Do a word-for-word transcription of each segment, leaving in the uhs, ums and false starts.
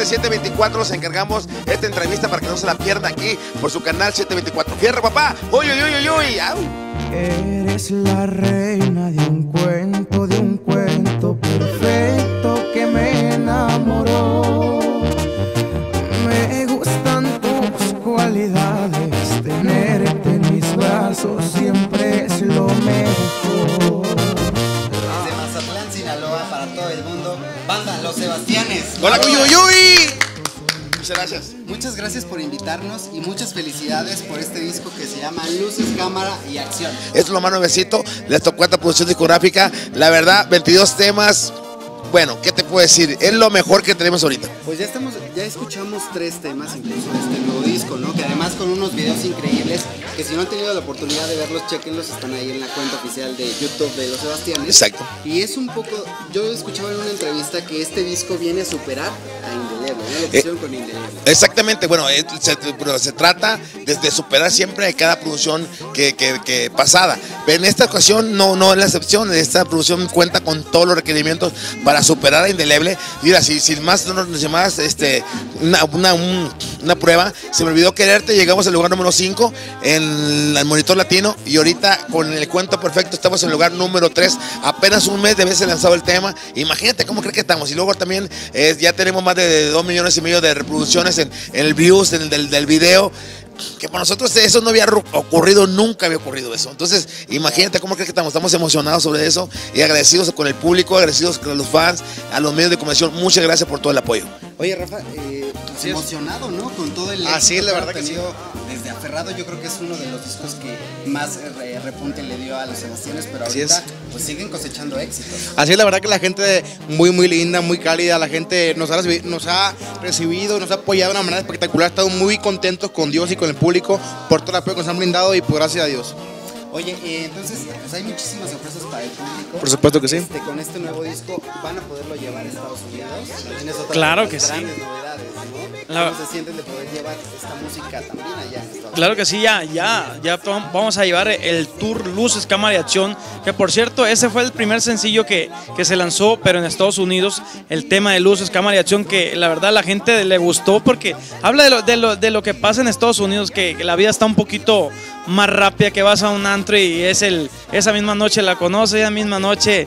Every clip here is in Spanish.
de siete veinticuatro nos encargamos esta entrevista para que no se la pierda aquí por su canal siete veinticuatro. Fierro, papá. Uy, uy, uy, uy, uy. Au. Eres la reina de un cuento, de un cuento perfecto que me enamoró. Me gustan tus cualidades, tenerte en mis brazos siempre es lo mejor. Desde Mazatlán, Sinaloa, para todo el mundo, banda Los Sebastianes. Hola, uy, uy, uy. Muchas gracias. Muchas gracias por invitarnos y muchas felicidades por este disco que se llama Luces, Cámara y Acción. Esto es lo más nuevecito, les tocó esta producción discográfica. La verdad, veintidós temas. Bueno, ¿qué te puedo decir? Es lo mejor que tenemos ahorita. Pues ya estamos, ya escuchamos tres temas incluso de este nuevo disco, ¿no? Que además con unos videos increíbles, que si no han tenido la oportunidad de verlos, chequenlos, están ahí en la cuenta oficial de YouTube de Los Sebastianes. Exacto. Y es un poco, yo escuchaba en una entrevista que este disco viene a superar a Indeleble, ¿no? Lo que hicieron con Indeleble. Exactamente, bueno, eh, se, pero se trata desde superar siempre cada producción que, que, que pasada. Pero en esta ocasión no, no es la excepción, esta producción cuenta con todos los requerimientos para superar a Indeleble. Mira, si, si más no nos llamadas este, una, una, un, una prueba, se me olvidó quererte, llegamos al lugar número cinco en el Monitor Latino y ahorita con el cuento perfecto estamos en el lugar número tres, apenas un mes de haberse lanzado el tema. Imagínate cómo crees que estamos. Y luego también eh, ya tenemos más de dos millones y medio de reproducciones en, en el views en el del, del video, que para nosotros eso no había ocurrido, nunca había ocurrido eso. Entonces, imagínate cómo crees que estamos. Estamos emocionados sobre eso y agradecidos con el público, agradecidos con los fans, a los medios de comunicación. Muchas gracias por todo el apoyo. Oye, Rafa, eh, pues emocionado, ¿no? Con todo el éxito. Así es, la verdad que ha que sí. Desde Aferrado, yo creo que es uno de los discos que más eh, repunte le dio a Los Sebastianes, pero Así ahorita es. pues siguen cosechando éxitos. Así es, la verdad que la gente muy muy linda, muy cálida, la gente nos ha, recibi- nos ha recibido, nos ha apoyado de una manera espectacular, estamos muy contentos con Dios y con el público por todo el apoyo que nos han brindado y por gracias a Dios. Oye, eh, entonces pues hay muchísimas sorpresas para el público. Por supuesto que sí. Este, con este nuevo disco van a poderlo llevar a Estados Unidos. Tienes otra Claro de las que sí. grandes novedades, ¿no? La- ¿Cómo se sienten de poder llevar esta música también allá en Estados Unidos? Claro que sí, ya, ya, ya vamos a llevar el tour Luces, Cámara y Acción, que por cierto, ese fue el primer sencillo que, que se lanzó, pero en Estados Unidos, el tema de Luces, Cámara y Acción, que la verdad la gente le gustó porque habla de lo, de lo, de lo que pasa en Estados Unidos, que, que la vida está un poquito más rápida, que vas a un antro y es el, esa misma noche la conoces, esa misma noche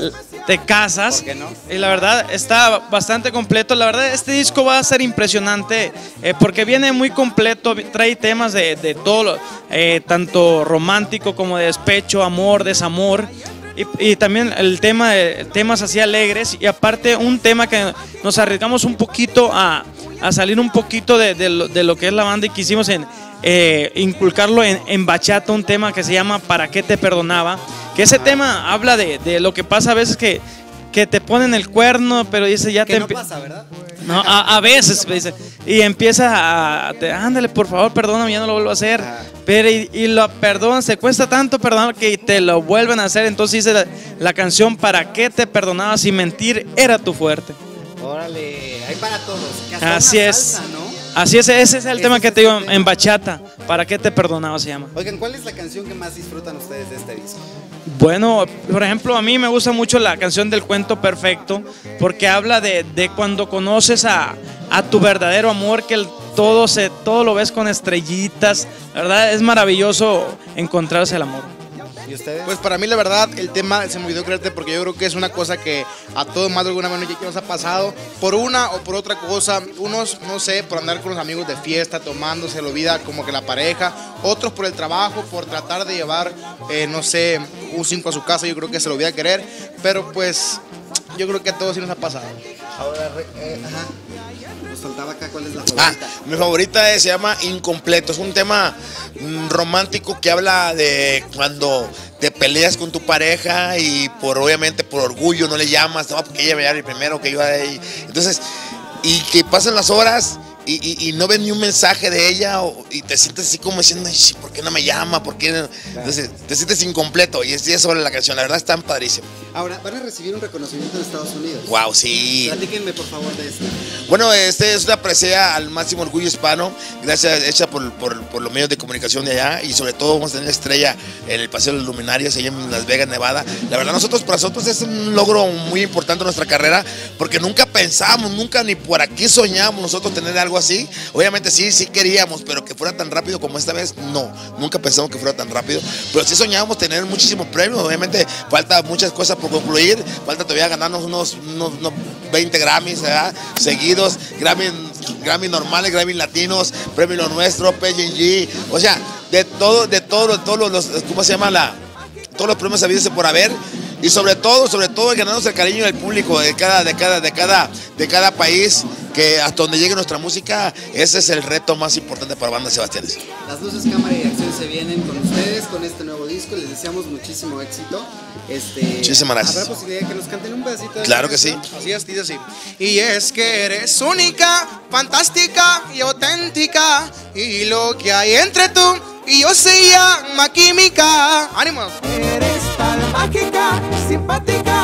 te casas. ¿Por qué no? Y la verdad está bastante completo. La verdad este disco va a ser impresionante eh, porque viene muy completo, trae temas de, de todo, lo, eh, tanto romántico como de despecho, amor, desamor. Y, y también el tema de temas así alegres y aparte un tema que nos arriesgamos un poquito a, a salir un poquito de, de, lo, de lo que es la banda y quisimos en, eh, inculcarlo en, en bachata, un tema que se llama ¿Para qué te perdonaba? Que ese tema habla de, de lo que pasa a veces que, que te ponen el cuerno, pero dice ya Que te... no empi- pasa, ¿verdad? No, a, a veces, dice, y empieza a, te- ándale, por favor, perdóname, ya no lo vuelvo a hacer. Ajá. Pero y, y lo perdonan, se cuesta tanto perdonar que te lo vuelven a hacer. Entonces dice la, la canción, ¿para qué te perdonaba si mentir era tu fuerte? Órale, hay para todos. Que hasta Así una es. salsa, ¿no? Así es, ese es el Ese tema es que el te digo tema. en bachata, ¿para qué te perdonaba se llama? Oigan, ¿cuál es la canción que más disfrutan ustedes de este disco? Bueno, por ejemplo, a mí me gusta mucho la canción del Cuento Perfecto porque habla de, de cuando conoces a, a tu verdadero amor, que el, todo, se, todo lo ves con estrellitas. La verdad es maravilloso encontrarse el amor. ¿Y ustedes? Pues para mí la verdad el tema se me olvidó creerte porque yo creo que es una cosa que a todos más de alguna manera ya nos ha pasado por una o por otra cosa. Unos, no sé, por andar con los amigos de fiesta, tomándose, se lo olvida como que la pareja. Otros por el trabajo, por tratar de llevar, eh, no sé, un cinco a su casa, yo creo que se lo olvida querer. Pero pues yo creo que a todos sí nos ha pasado. Ahora, eh, ajá. Nos faltaba acá, ¿cuál es la Ah, favorita? mi favorita es- se llama Incompleto. Es un tema mm, romántico que habla de cuando te peleas con tu pareja y por obviamente por orgullo no le llamas, no, porque ella me llama primero que yo a ella. Entonces, y que pasan las horas y, y, y no ves ni un mensaje de ella o, y te sientes así como diciendo, "Ay, ¿por qué no me llama? ¿Por qué no?" Entonces te sientes incompleto y es es sobre la canción, la verdad están padrísimo. Ahora, van a recibir un reconocimiento en Estados Unidos. Wow, sí. Platíquenme por favor de esto. Bueno, este es una presea al máximo orgullo hispano, gracias hecha por, por, por los medios de comunicación de allá y sobre todo vamos a tener estrella en el Paseo de los Luminarios, allá en Las Vegas, Nevada. La verdad, nosotros para nosotros es un logro muy importante en nuestra carrera porque nunca pensábamos, nunca ni por aquí soñábamos nosotros tener algo así. Obviamente sí, sí queríamos, pero que fuera tan rápido como esta vez, no. Nunca pensamos que fuera tan rápido, pero sí soñábamos tener muchísimos premios. Obviamente falta muchas cosas por concluir, falta todavía ganarnos unos, unos, unos veinte Grammys, ¿verdad? Seguidos, Grammy, Grammy normales, Grammy latinos, premio Lo Nuestro, P G G, o sea, de todo, de todo, de todos los, ¿cómo se llama? La, todos los premios habidos por haber. Y sobre todo, sobre todo ganarnos el cariño del público de cada, de cada, de cada, de cada país, que hasta donde llegue nuestra música, ese es el reto más importante para Banda Sebastianes. Las luces, cámara y acción se vienen con ustedes con este nuevo disco. Les deseamos muchísimo éxito. Este, Muchísimas gracias. ¿Habrá posibilidad de que nos canten un pedacito de Claro la que sí. canción? Así es, dice así. Y es que eres única, fantástica y auténtica. Y lo que hay entre tú y yo se llama química. ¡Ánimo! Eres tan mágica, simpática